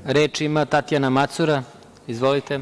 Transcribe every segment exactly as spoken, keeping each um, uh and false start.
Reč ima Tatjana Macura. Izvolite.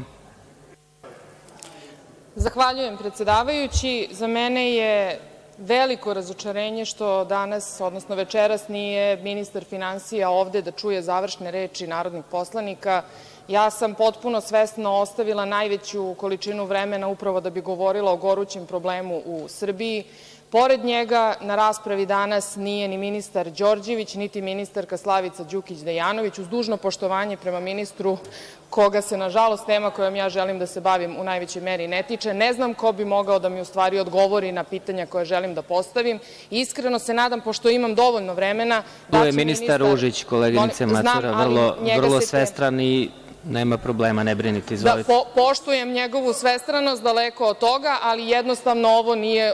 Zahvaljujem, predsedavajući. Za mene je veliko razočarenje što danas, odnosno večeras, nije ministar finansija ovde da čuje završne reči narodnih poslanika. Ja sam potpuno svesno ostavila najveću količinu vremena upravo da bi govorila o gorućem problemu u Srbiji. Pored njega na raspravi danas nije ni ministar Đorđević, niti ministarka Slavica Đukić Dejanović, uz dužno poštovanje prema ministru koga se, nažalost, tema kojom ja želim da se bavim u najvećoj meri ne tiče. Ne znam ko bi mogao da mi u stvari odgovori na pitanja koje želim da postavim. Iskreno se nadam, pošto imam dovoljno vremena... Tu je ministar Ružić, koleginice Macura, vrlo svestran i nema problema, ne brinite, izvolite. Da, poštujem njegovu svestranost, daleko od toga, ali jednostavno ovo nije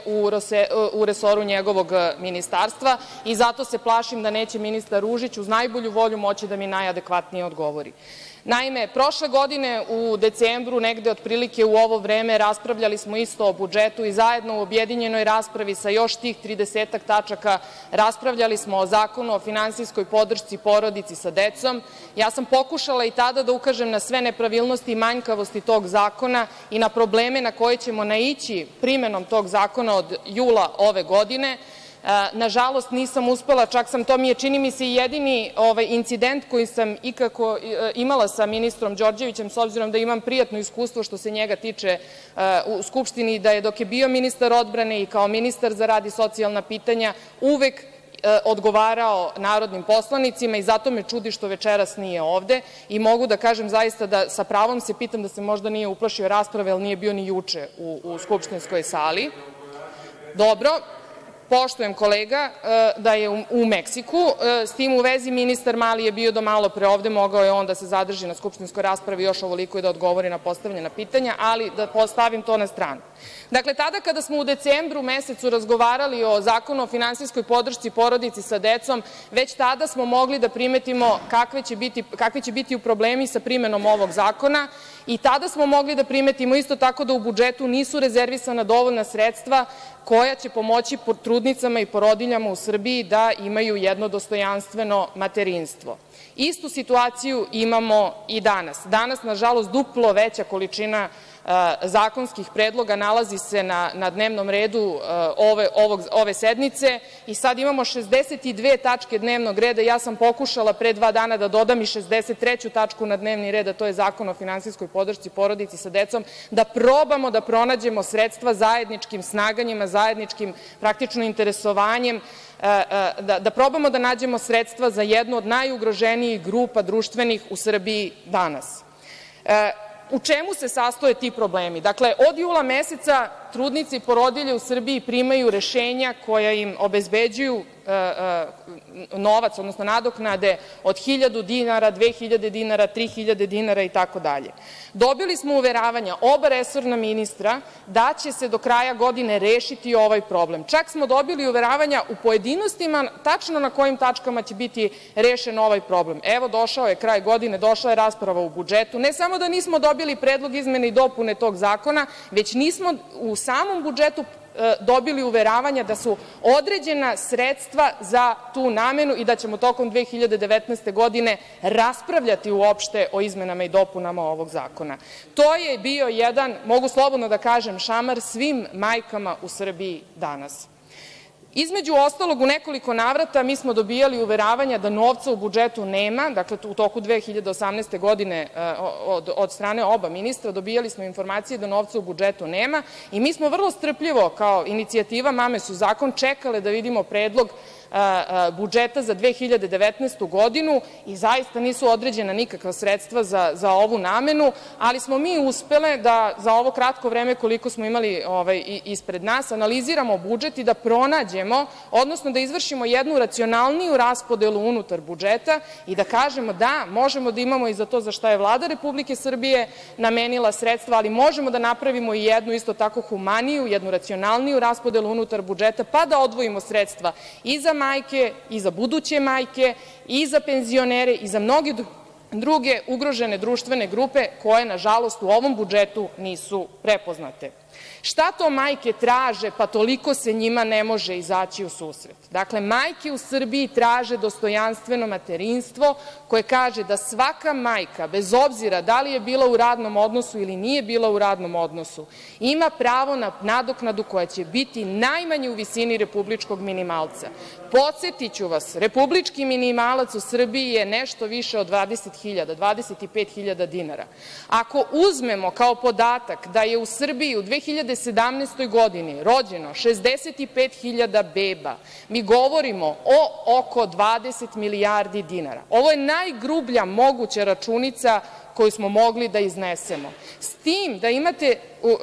u resoru njegovog ministarstva i zato se plašim da neće ministar Ružić uz najbolju volju moći da mi najadekvatnije odgovori. Naime, prošle godine u decembru, negde otprilike u ovo vreme, raspravljali smo isto o budžetu i zajedno u objedinjenoj raspravi sa još tih tridesetak tačaka raspravljali smo o Zakonu o finansijskoj podršci porodici sa decom. Ja sam pokušala i tada da ukažem na sve nepravilnosti i manjkavosti tog zakona i na probleme na koje ćemo naići primenom tog zakona od jula ove godine. Nažalost, nisam uspela, čak sam, to mi je, čini mi se, i jedini incident koji sam ikako imala sa ministrom Đorđevićem, s obzirom da imam prijatno iskustvo što se njega tiče u Skupštini, da je dok je bio ministar odbrane i kao ministar za rad i socijalna pitanja uvek odgovarao narodnim poslanicima i zato me čudi što večeras nije ovde i mogu da kažem zaista da sa pravom se pitam da se možda nije uplašio rasprave, jer nije bio ni juče u skupštinskoj sali. Dobro. Poštujem, kolega, da je u Meksiku. S tim u vezi, ministar Mali je bio do malo pre ovde, mogao je on da se zadrži na skupštinskoj raspravi još ovoliko i da odgovori na postavljena pitanja, ali da postavim to na stranu. Dakle, tada kada smo u decembru mesecu razgovarali o Zakonu o finansijskoj podršci porodici sa decom, već tada smo mogli da primetimo kakvi će biti problemi sa primenom ovog zakona i tada smo mogli da primetimo isto tako da u budžetu nisu rezervisana dovoljna sredstva koja će pomoći trudnicama i porodiljama u Srbiji da imaju jedno dostojanstveno materinstvo. Istu situaciju imamo i danas. Danas, nažalost, duplo veća količina zakonskih predloga nalazi se na dnevnom redu ove sednice i sad imamo šezdeset dve tačke dnevnog reda. Ja sam pokušala pre dva dana da dodam i šezdeset treću tačku na dnevni red, a to je Zakon o finansijskoj podršci porodici sa decom, da probamo da pronađemo sredstva zajedničkim snaganjima, zajedničkim praktično interesovanjem, da probamo da nađemo sredstva za jednu od najugroženijih grupa društvenih u Srbiji danas. U čemu se sastoje ti problemi? Dakle, od jula meseca trudnice i porodilje u Srbiji primaju rešenja koja im obezbeđuju novac, odnosno nadoknade od hiljadu dinara, dve hiljade dinara, tri hiljade dinara i tako dalje. Dobili smo uveravanja oba resorna ministra da će se do kraja godine rešiti ovaj problem. Čak smo dobili uveravanja u pojedinostima tačno na kojim tačkama će biti rešen ovaj problem. Evo, došao je kraj godine, došla je rasprava u budžetu. Ne samo da nismo dobili predlog izmene i dopune tog zakona, već nismo u samom budžetu dobili uveravanja da su određena sredstva za tu namenu i da ćemo tokom dve hiljade devetnaeste godine raspravljati uopšte o izmenama i dopunama ovog zakona. To je bio jedan, mogu slobodno da kažem, šamar svim majkama u Srbiji danas. Između ostalog, u nekoliko navrata mi smo dobijali uveravanja da novca u budžetu nema, dakle u toku dve hiljade osamnaeste godine od strane oba ministra dobijali smo informacije da novca u budžetu nema i mi smo vrlo strpljivo kao inicijativa Mame su zakon čekale da vidimo predlog budžeta za dve hiljade devetnaestu godinu i zaista nisu određena nikakva sredstva za ovu namenu, ali smo mi uspele da za ovo kratko vreme koliko smo imali ispred nas analiziramo budžet i da pronađemo, odnosno da izvršimo jednu racionalniju raspodelu unutar budžeta i da kažemo da možemo da imamo i za to za šta je Vlada Republike Srbije namenila sredstva, ali možemo da napravimo i jednu isto tako humaniju, jednu racionalniju raspodelu unutar budžeta, pa da odvojimo sredstva i za majke i za buduće majke i za penzionere i za mnoge druge ugrožene društvene grupe koje, nažalost, u ovom budžetu nisu prepoznate. Šta to majke traže, pa toliko se njima ne može izaći u susret? Dakle, majke u Srbiji traže dostojanstveno materinstvo koje kaže da svaka majka, bez obzira da li je bila u radnom odnosu ili nije bila u radnom odnosu, ima pravo na nadoknadu koja će biti najmanje u visini republičkog minimalca. Podsetiću vas, republički minimalac u Srbiji je nešto više od dvadeset hiljada, dvadeset pet hiljada dinara. Ako uzmemo kao podatak da je u Srbiji u dve hiljade sedamnaestoj godini rođeno šezdeset pet hiljada beba, mi govorimo o oko dvadeset milijardi dinara. Ovo je najgrublja moguća računica koju smo mogli da iznesemo. S tim da imate...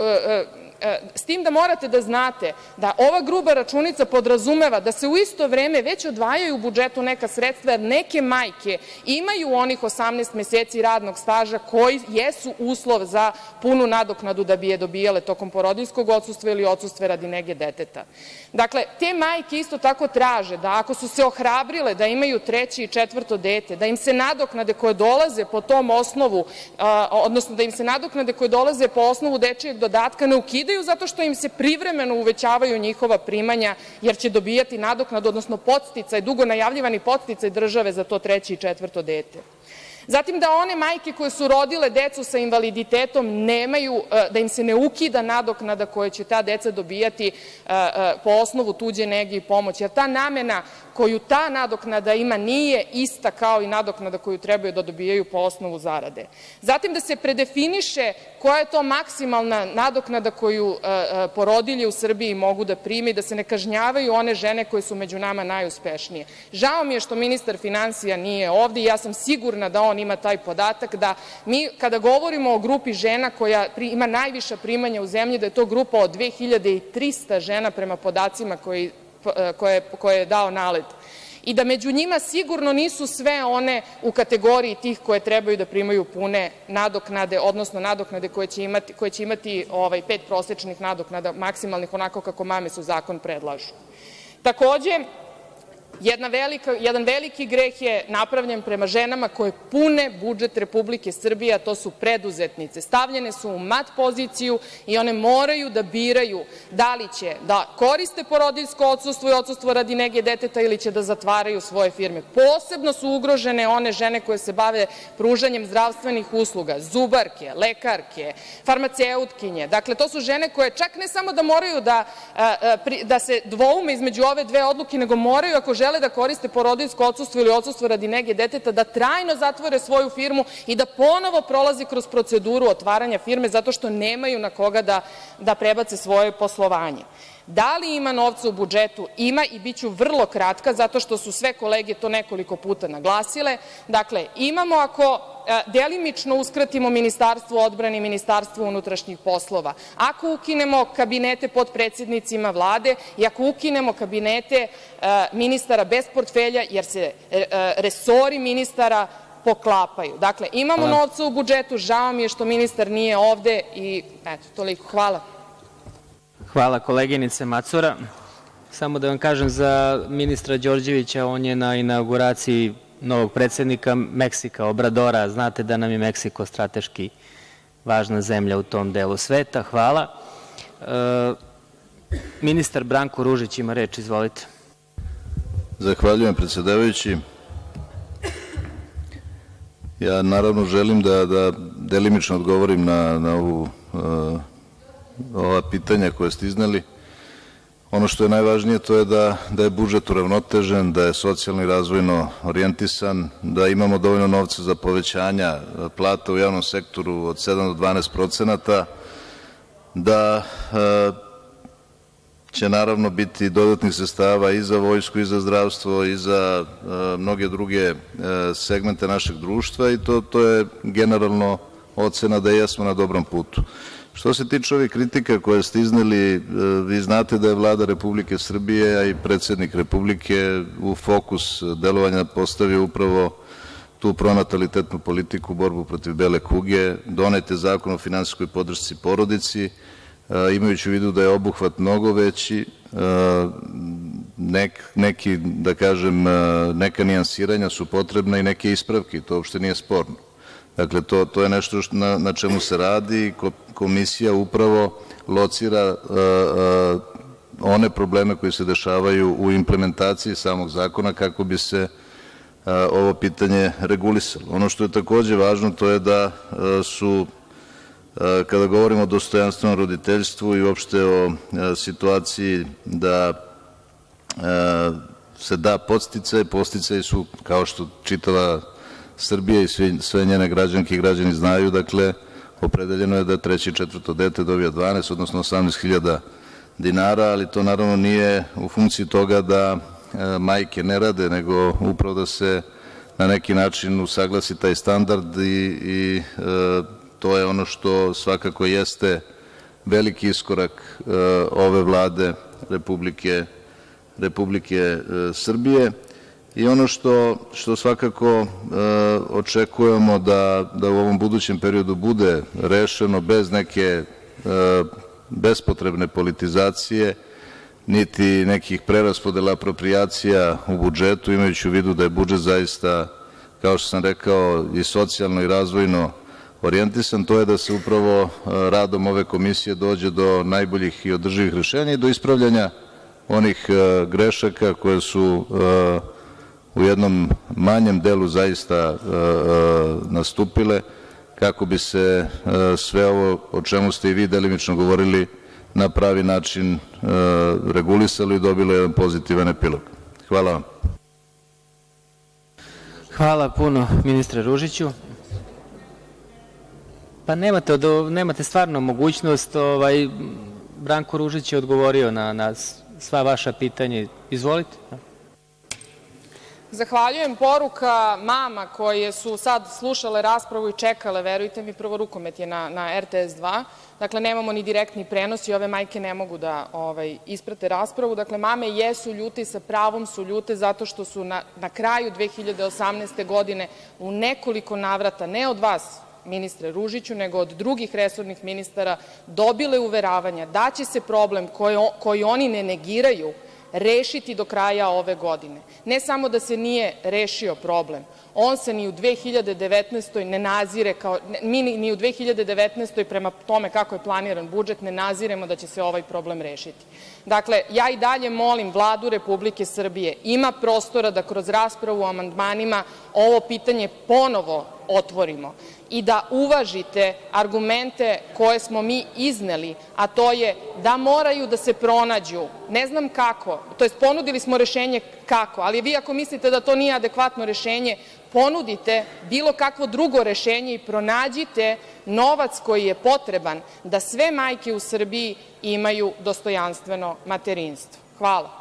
S tim da morate da znate da ova gruba računica podrazumeva da se u isto vreme već odvajaju u budžetu neka sredstva, jer neke majke imaju onih osamnaest meseci radnog staža koji jesu uslov za punu nadoknadu da bi je dobijale tokom porodiljskog odsustva ili odsustva radi nege deteta. Dakle, te majke isto tako traže da ako su se ohrabrile da imaju treće i četvrto dete, da im se nadoknade koje dolaze po tom osnovu, odnosno da im se nadoknade koje dolaze po osnovu dečijeg dodatka ne ukidaju zato što im se privremeno uvećavaju njihova primanja, jer će dobijati nadoknadu, odnosno podsticaj, dugo najavljivani podsticaj države za to treće i četvrto dete. Zatim, da one majke koje su rodile decu sa invaliditetom nemaju, da im se ne ukida nadoknada koje će ta deca dobijati po osnovu tuđe nege i pomoći, jer ta namena koju ta nadoknada ima nije ista kao i nadoknada koju trebaju da dobijaju po osnovu zarade. Zatim, da se predefiniše koja je to maksimalna nadoknada koju porodilje u Srbiji mogu da prime i da se ne kažnjavaju one žene koje su među nama najuspešnije. Žao mi je što ministar finansija nije ovde i ja sam sigurna da on ima taj podatak, da mi kada govorimo o grupi žena koja ima najviša primanja u zemlji, da je to grupa od dve hiljade trista žena prema podacima koje koje je dao NALED i da među njima sigurno nisu sve one u kategoriji tih koje trebaju da primaju pune nadoknade, odnosno nadoknade koje će imati pet prosečnih nadoknada maksimalnih, onako kako mame su zakon predlažu. Takođe, jedan veliki greh je napravljen prema ženama koje pune budžet Republike Srbije, a to su preduzetnice. Stavljene su u mat poziciju i one moraju da biraju da li će da koriste porodiljsko odsustvo i odsustvo radi nege deteta ili će da zatvaraju svoje firme. Posebno su ugrožene one žene koje se bave pružanjem zdravstvenih usluga, zubarke, lekarke, farmaceutkinje. Dakle, to su žene koje čak ne samo da moraju da se dvoume između ove dve odluke, nego moraju, ako žele da koriste porodiljsko odsustvo ili odsustvo radi nege deteta, da trajno zatvore svoju firmu i da ponovo prolaze kroz proceduru otvaranja firme zato što nemaju na koga da prebace svoje poslovanje. Da li ima novca u budžetu? Ima i biću vrlo kratka zato što su sve kolege to nekoliko puta naglasile. Dakle, imamo ako delimično uskratimo Ministarstvu odbrane i Ministarstvu unutrašnjih poslova, ako ukinemo kabinete potpredsednicima Vlade i ako ukinemo kabinete ministara bez portfelja, jer se resori ministara poklapaju. Dakle, imamo novca u budžetu, žao mi je što ministar nije ovde i eto, toliko. Hvala. Hvala, koleginice Macura. Samo da vam kažem za ministra Đorđevića, on je na inauguraciji novog predsednika Meksika, Obradora. Znate da nam je Meksiko strateški važna zemlja u tom delu sveta. Hvala. Ministar Branko Ružić ima reč. Izvolite. Zahvaljujem, predsedavajući. Ja naravno želim da delimično odgovorim na ovu ova pitanja koje ste izneli. Ono što je najvažnije to je da je budžet uravnotežen, da je socijalno i razvojno orijentisan, da imamo dovoljno novca za povećanja plata u javnom sektoru od sedam do dvanaest procenata, da će naravno biti dodatnih sredstava i za vojsku i za zdravstvo i za mnoge druge segmente našeg društva i to je generalno ocena da jesmo na dobrom putu. Što se tiče ovih kritika koje ste izneli, vi znate da je Vlada Republike Srbije, a i predsednik Republike u fokus delovanja postavio upravo tu pronatalitetnu politiku, borbu protiv bele kuge, donet je Zakon o finansijskoj podršci porodici, imajući u vidu da je obuhvat mnogo veći, neki, da kažem, neka nijansiranja su potrebna i neke ispravke, to uopšte nije sporno. Dakle, to, to je nešto na, na čemu se radi i komisija upravo locira uh, uh, one probleme koji se dešavaju u implementaciji samog zakona kako bi se uh, ovo pitanje regulisalo. Ono što je takođe važno to je da uh, su, uh, kada govorimo o dostojanstvenom roditeljstvu i uopšte o uh, situaciji da uh, se da podsticaje, podsticaji su, kao što čitava Srbija i svi, sve njene građanke i građani znaju, dakle, opredeljeno je da treće i četvrto dete dobija dvanaest, odnosno osamnaest hiljada dinara, ali to naravno nije u funkciji toga da e, majke ne rade, nego upravo da se na neki način usaglasi taj standard i, i e, to je ono što svakako jeste veliki iskorak e, ove Vlade Republike, Republike e, Srbije. I ono što, što svakako e, očekujemo da, da u ovom budućem periodu bude rešeno bez neke e, bespotrebne politizacije, niti nekih preraspodela aproprijacija u budžetu, imajući u vidu da je budžet zaista, kao što sam rekao, i socijalno i razvojno orijentisan, to je da se upravo e, radom ove komisije dođe do najboljih i održivih rešenja i do ispravljanja onih e, grešaka koje su e, u jednom manjem delu zaista uh, uh, nastupile kako bi se uh, sve ovo o čemu ste i vi delimično govorili na pravi način uh, regulisalo i dobilo jedan pozitivan epilog. Hvala vam. Hvala puno, ministre Ružiću. Pa nemate, nemate stvarno mogućnost, ovaj, Branko Ružić je odgovorio na, na sva vaša pitanja. Izvolite. Zahvaljujem. Poruka mama koje su sad slušale raspravu i čekale, verujte mi, prvo rukomet je na, na R T S dva, dakle nemamo ni direktni prenos i ove majke ne mogu da ovaj, isprate raspravu. Dakle, mame jesu ljute i sa pravom su ljute zato što su na, na kraju dve hiljade osamnaeste. godine u nekoliko navrata, ne od vas, ministre Ružiću, nego od drugih resornih ministara, dobile uveravanja da će se problem koji, koji oni ne negiraju rešiti do kraja ove godine. Ne samo da se nije rešio problem, on se ni u dve hiljade devetnaestoj. ne nazire kao, mi ni u dve hiljade devetnaestoj. prema tome kako je planiran budžet ne naziremo da će se ovaj problem rešiti. Dakle, ja i dalje molim Vladu Republike Srbije, ima prostora da kroz raspravu o amandmanima ovo pitanje ponovo otvorimo i da uvažite argumente koje smo mi izneli, a to je da moraju da se pronađu, ne znam kako, to jest ponudili smo rešenje kako, ali vi ako mislite da to nije adekvatno rešenje, ponudite bilo kakvo drugo rešenje i pronađite novac koji je potreban da sve majke u Srbiji imaju dostojanstveno materinstvo. Hvala.